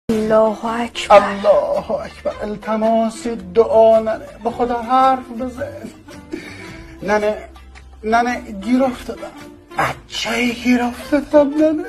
الله اکبر. الله اکبر. التماس دعا ننه، به خدا حرف بزن. ننه گیر افتادم، بچه‌ای گیر افتادم.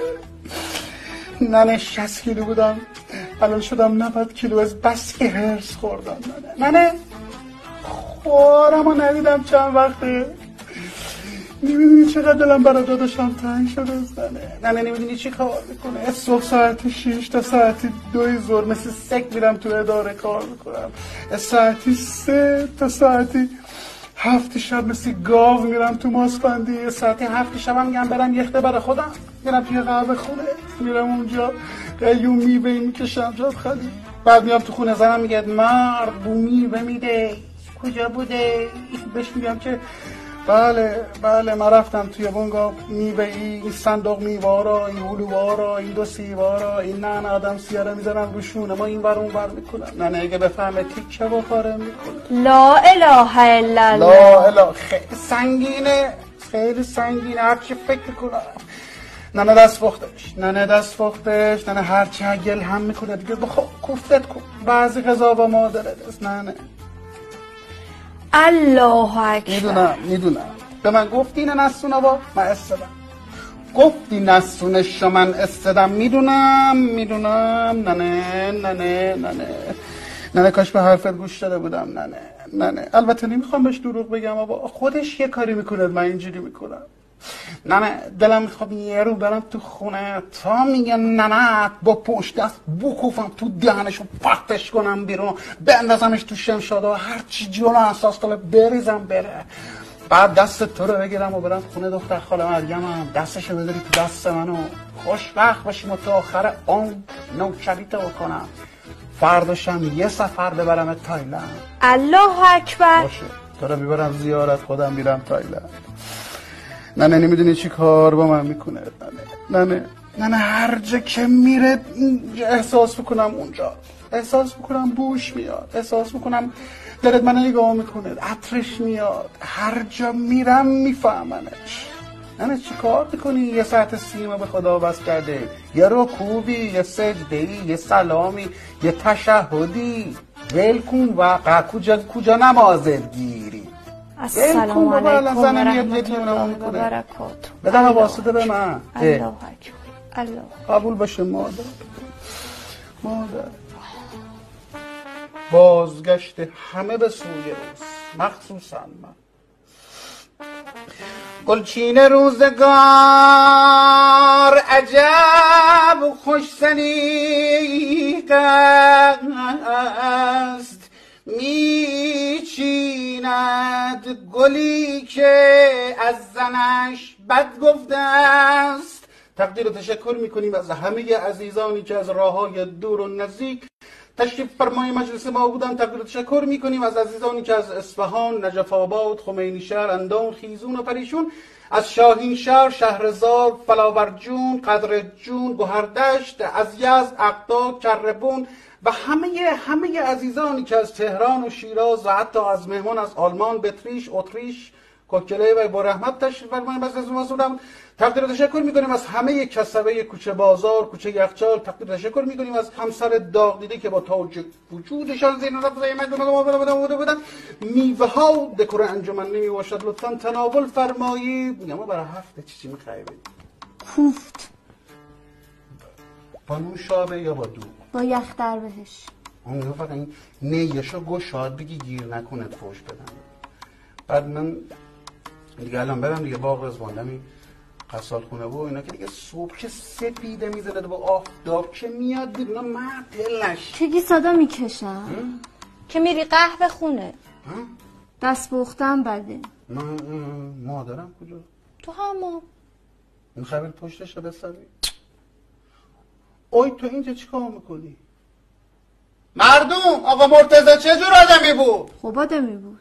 ننه 60 کیلو بودم، الان شدم 90 کیلو از بس که هرس خوردم. ننه خورم و ندیدم چند وقته. نمیدونی چقدر دلم برای داداشم تنگ شده از ننه. نمیدونی چی کار میکنه؟ صبح ساعت 6 تا ساعت 2 ظهر مثل سگ میرم تو اداره کار میکنم. ساعتی 3 تا ساعتی 7 شب مثل گاو میرم تو ماسپندی. ساعتی 7 شب هم میگم برم یخته برای خودم، میرم توی قهوه خونه، میرم اونجا قیوم میوه میکشم جاب خالی. بعد میام تو خونه، زنم میگه مرد بو میوه میده، کجا بوده؟ بهش میگم که بله من رفتم توی بونگا میوه این صندوق میوارا، این هلووارا، این 2 سیوارا، این نه آدم سیاره میزنم روشونه، ما این ور اون ور میکنم. نه اگه بفهمه تیکه و پاره میکنه. لا اله الا الله. لا اله. خیلی سنگینه، خیلی سنگینه، هرچی فکر کنم. ننه دست فختش، ننه هرچی گل هم میکنه دیگه بخواه کوفتت کن. بعضی غذا با مادره دست. ننه الله اکبر. میدونم به من گفتی نه نسونه با من استدم، گفتی نسونش من استدم. میدونم ننه کاش به حرفت گوش داده بودم. ننه البته نمیخوام بهش دروغ بگم، بابا خودش یه کاری میکنه من اینجوری میکنم. ننه دلم میخواد یه رو برم تو خونه تا میگه ننه با پشت دست بکوفم تو دهنشو پختش کنم بیرون، بندازمش تو شمشاده و هرچی جلو اساس طلب بریزم بره. بعد دست تو رو بگیرم و برم خونه دختر خاله مریم، دستشو بذاری تو دست منو خوشبخت باشیم و تا آخر عمر نوکریتو بکنم. فرداشم یه سفر ببرم تایلند. الله اکبر. باشه تو رو میبرم زیارت، خودم میرم تایلند. ننه نمیدونی چی کار با من میکنه. ننه هر جا که میره احساس میکنم اونجا، احساس میکنم بوش میاد، احساس میکنم دلت من نگاه میکنه، عطرش میاد، هر جا میرم میفهمنش. ننه چی کار میکنی؟ یه ساعت سیما به خدا وصل کرده، یه رکوبی، یه سجدهی، یه سلامی، یه تشهدی، ول کن و کجا نمازت گیری. السلام علیکم و رحمت الله و برکاته. بدم واسطه به من. الله اکبر. الله قبول باشه مادر. بازگشت همه به سوی روز، مخصوصا من. گلچین روزگار عجب خوش سلیقه است، میچیند گلی که از زنش بد گفته است. تقدیر و تشکر میکنیم از همه عزیزانی که از راههای دور و نزدیک تشریف فرمای مجلس ما بودن. تقدیر و تشکر میکنیم از عزیزانی که از اصفهان، نجف آباد، خمینی شهر، اندون، خیزون و پریشون، از شاهین شهر، شهرزار، فلاورجون، قدرجون، گوهردشت، از یزد، اقدا، کربون و همه عزیزانی که از تهران و شیراز و حتی از مهمان از آلمان، بطریش، اتریش، کوکله و با رحمت تشریف فرمایید. بس از مسئولم تقدیر و تشکر میکنیم از همه کسبه کوچه بازار، کوچه یخچال. تقدیر و تشکر میکنیم از همسر داغ دیده که با تاج وجودشان زیر نظر زحمت بودن. میوه ها دکور انجمن نمی باشد، لطفا تناول فرمایید. میگم ما برای هفته چی میخوای بدید؟ کوفت با نوشابه یا با دوغ؟ با یخ بهش. اون فقط این نیشو گشاد بگی گیر نکنه فوش بدن. بعد من دیگه الان برم دیگه باغ رزواندمی قصال خونه و اینا که دیگه صبح که سپیده میزنه با آفتاب که میاد بیرون من دلش چگی صدا میکشم که میری قهوه خونه. دست بختم بده. من مادرم کجا؟ تو همون میخوای پشتش رو بسوی؟ اوی تو اینجا چی کار میکنی؟ مردم آقا مرتضی چه جور آدمی بود؟ خوب آدمی بود.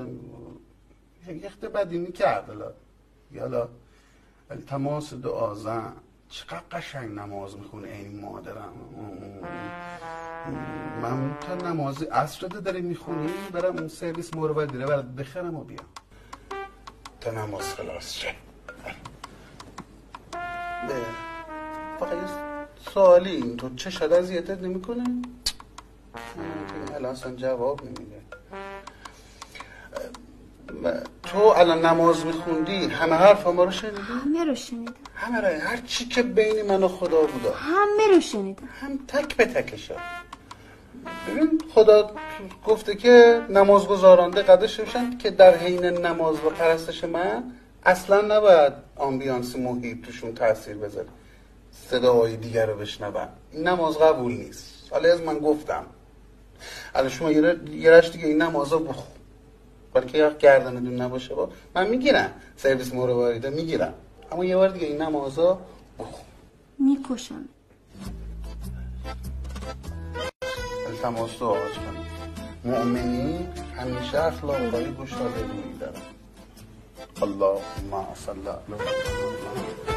یخت بدی میکرد یالا ولی تماس دعا زن چقدر قشنگ نماز میخونه این مادرم. من تا نماز عصر داری میخونی برم اون سرویس مروت دیره برات بخرم و بیام تا نماز خلاص شه. فقط سوالی تو چه شده اذیتت نمیکنه؟ الان اصلا جواب نمیده. تو الان نماز میخوندی همه حرف ما رو شنیدی؟ همه رو شنیدم. همه رو، هر چی که بین من و خدا بوده همه رو شنیدم. هم تک به تکشا. ببین خدا گفته که نمازگزارانده قدرش بشن که در حین نماز و پرستش من اصلا نباید آمبیانس محیط توشون تاثیر بذاره، صداهای دیگر رو بشنون. این نماز قبول نیست. حالا از من گفتم الان شما یه رشت دیگه این نمازا بخون، بلکه یا گردنتون نباشه با من میگیرم، سرویس مرواریده میگیرم، اما یه بار دیگه این نمازا بخون. میکشم. تماس رو آغاز کنیم. مؤمنین همیشه اخلاقهای گشاده روی دارن. اللهم صل علی محمد.